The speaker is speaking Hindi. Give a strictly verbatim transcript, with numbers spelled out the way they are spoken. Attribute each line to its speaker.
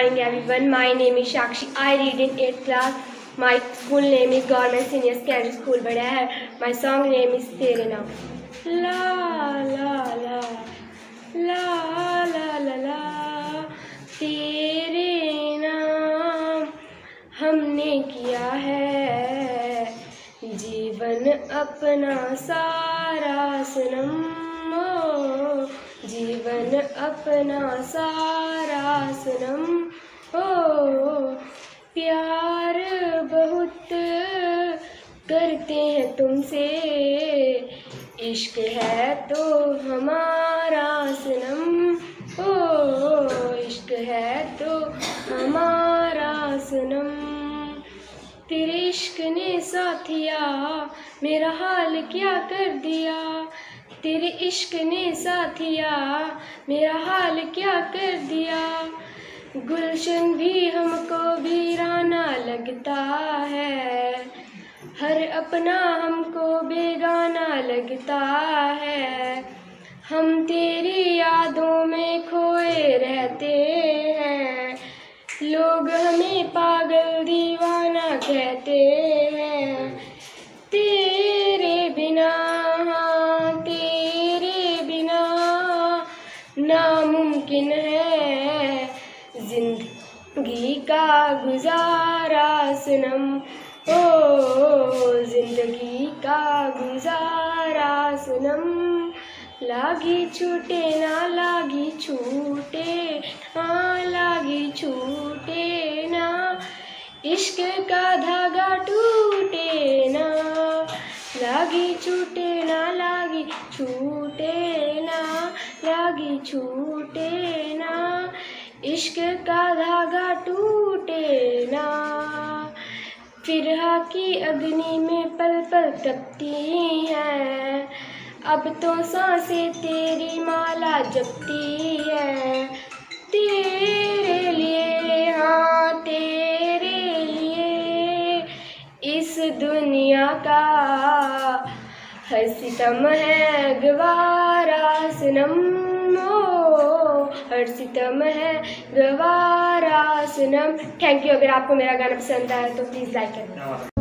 Speaker 1: morning everyone. My name is Shakshi. I read in eighth class. My school name is Government Senior Secondary School Badahar. My song name is Tere Naam. La la la la la la la तेरे नाम हमने किया है जीवन अपना सारा सनम, ओ जीवन अपना सारा सनम, ओ प्यार बहुत करते हैं तुमसे, इश्क है तो हमारा सनम, ओ इश्क है तो हमारा सनम। तेरे इश्क ने साथिया मेरा हाल क्या कर दिया, तेरे इश्क ने साथिया मेरा हाल क्या कर दिया। गुलशन भी हमको वीराना लगता है, हर अपना हमको बेगाना लगता है। हम तेरी यादों में खोए रहते हैं, लोग हमें पागल दीवाना कहते हैं। तेरे बिना तेरे बिना नामुमकिन है जिंदगी का गुजारा सनम, ओ जिंदगी का गुजारा सनम। लागी छूटे ना लागी छूटे हाँ लागी छूटे ना, इश्क का धागा टूटे ना। लागी छूटे ना लागी छूटे ना लागी छूटे ना, इश्क का धागा टूटे ना। फिरहा की अग्नि में पल पल तपती हैं, अब तो सांसें तेरी माला जपती है। तेरे लिए हाँ तेरे लिए इस दुनिया का हर सितम है गवारा सनम, ओ हर सितम है गवारा सनम। Thank you. अगर आपको मेरा गाना पसंद आया तो प्लीज़ लाइक करें।